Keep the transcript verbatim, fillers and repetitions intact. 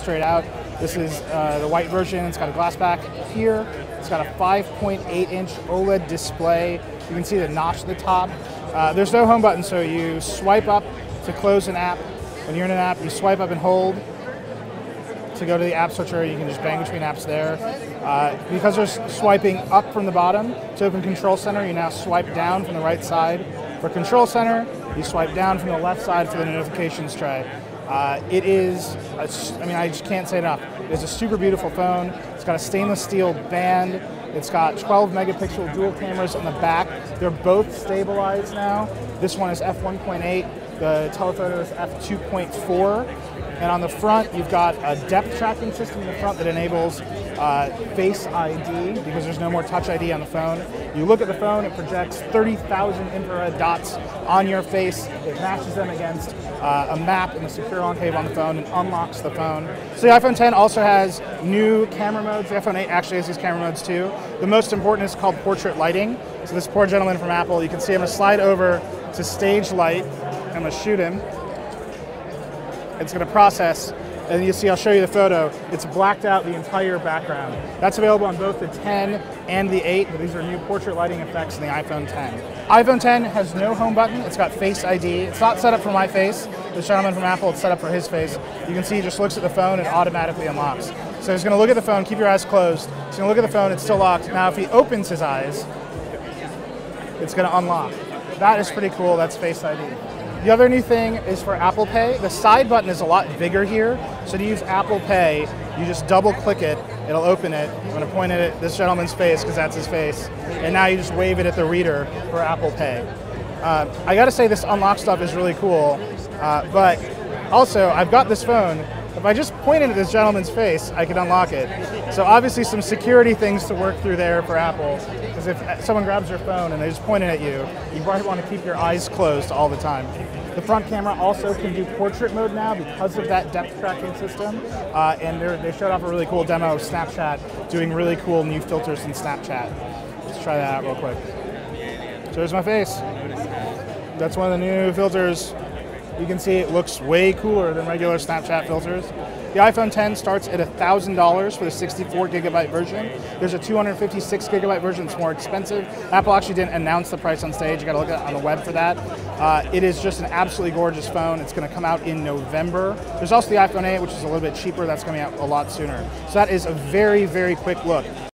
straight out. This is uh, the white version. It's got a glass back here. It's got a five point eight inch OLED display. You can see the notch at the top. Uh, there's no home button, so you swipe up to close an app. When you're in an app, you swipe up and hold to go to the app switcher. You can just bang between apps there. Uh, because there's swiping up from the bottom to open Control Center, you now swipe down from the right side for Control Center. You swipe down from the left side for the notifications tray. Uh, it is, a, I mean, I just can't say enough. It's a super beautiful phone. It's got a stainless steel band. It's got twelve megapixel dual cameras on the back. They're both stabilized now. This one is f one point eight. The telephoto is f two point four. And on the front, you've got a depth tracking system in the front that enables uh, Face I D, because there's no more Touch I D on the phone. You look at the phone, it projects thirty thousand infrared dots on your face. It matches them against uh, a map and a secure enclave on the phone and unlocks the phone. So the iPhone ten also has new camera modes. The iPhone eight actually has these camera modes too. The most important is called portrait lighting. So this poor gentleman from Apple, you can see I'm gonna slide over to stage light. I'm gonna shoot him. It's going to process, and you see, I'll show you the photo. It's blacked out the entire background. That's available on both the ten and the eight, but these are new portrait lighting effects in the iPhone ten. iPhone ten has no home button. It's got Face I D. It's not set up for my face. This gentleman from Apple, it's set up for his face. You can see he just looks at the phone and automatically unlocks. So he's going to look at the phone, keep your eyes closed. He's going to look at the phone, it's still locked. Now if he opens his eyes, it's going to unlock. That is pretty cool. That's Face I D. The other new thing is for Apple Pay. The side button is a lot bigger here. So to use Apple Pay, you just double click it, it'll open it. I'm gonna point it at this gentleman's face because that's his face. And now you just wave it at the reader for Apple Pay. Uh, I gotta say this unlock stuff is really cool, uh, but also I've got this phone. If I just pointed at this gentleman's face, I could unlock it. So obviously some security things to work through there for Apple, because if someone grabs your phone and they're just pointing at you, you probably want to keep your eyes closed all the time. The front camera also can do portrait mode now because of that depth tracking system, uh, and they showed off a really cool demo of Snapchat doing really cool new filters in Snapchat. Let's try that out real quick. So there's my face. That's one of the new filters. You can see it looks way cooler than regular Snapchat filters. The iPhone ten starts at one thousand dollars for the sixty-four gigabyte version. There's a two hundred fifty-six gigabyte version that's more expensive. Apple actually didn't announce the price on stage. You gotta look at it on the web for that. Uh, it is just an absolutely gorgeous phone. It's gonna come out in November. There's also the iPhone eight, which is a little bit cheaper. That's coming out a lot sooner. So that is a very, very quick look